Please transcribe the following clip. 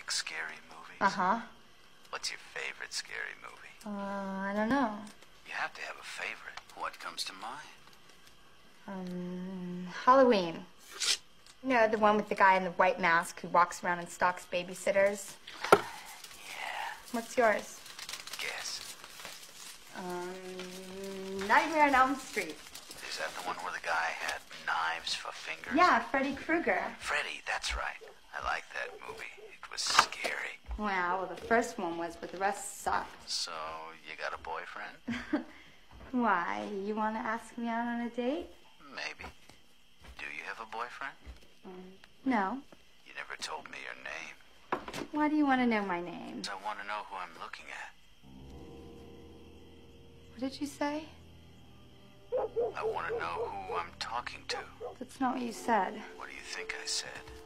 like scary movies? Uh-huh. What's your favorite scary movie? I don't know. You have to have a favorite. What comes to mind? Halloween. You know, the one with the guy in the white mask who walks around and stalks babysitters? Yeah. What's yours? Guess. Nightmare on Elm Street. Is that the one where the guy had knives for fingers? Yeah, Freddy Krueger. Freddy, that's right. I like that movie. It was scary. Wow, well, the first one was, but the rest sucked. So, you got a boyfriend? Why? You want to ask me out on a date? Maybe. Do you have a boyfriend? No. You never told me your name. Why do you want to know my name? I want to know who I'm looking at. What did you say? I want to know who I'm talking to. That's not what you said. What do you think I said?